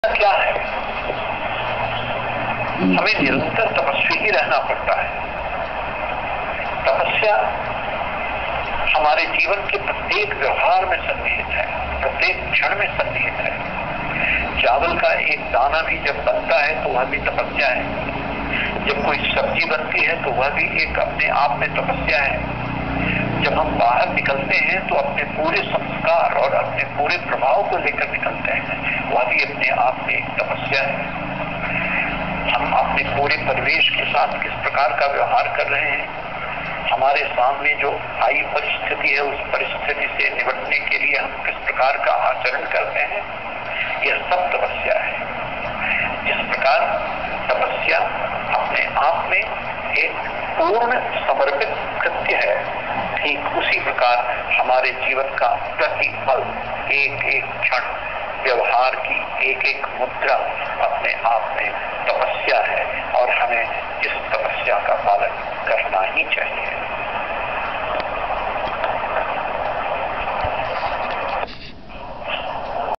क्या है? हमें निरंतर तपस्वी ही रहना पड़ता है। तपस्या हमारे जीवन के प्रत्येक व्यवहार में सन्निहित है, प्रत्येक क्षण में सन्निहित है। चावल का एक दाना भी जब बनता है तो वह भी तपस्या है। जब कोई सब्जी बनती है तो वह भी एक अपने आप में तपस्या है। जब हम बाहर निकलते हैं तो अपने पूरे संस्कार और अपने पूरे प्रभाव को लेकर निकलते हैं, वह भी अपने आप में एक तपस्या है। हम अपने पूरे परिवेश के साथ किस प्रकार का व्यवहार कर रहे हैं, हमारे सामने जो आई परिस्थिति है उस परिस्थिति से निपटने के लिए हम किस प्रकार का आचरण करते हैं, यह सब तपस्या है। जिस प्रकार तपस्या अपने आप में एक पूर्ण समर्पित कृत्य है, ठीक उसी प्रकार हमारे जीवन का प्रतिपल, एक एक क्षण, व्यवहार की एक एक मुद्रा अपने आप में तपस्या है और हमें इस तपस्या का पालन करना ही चाहिए।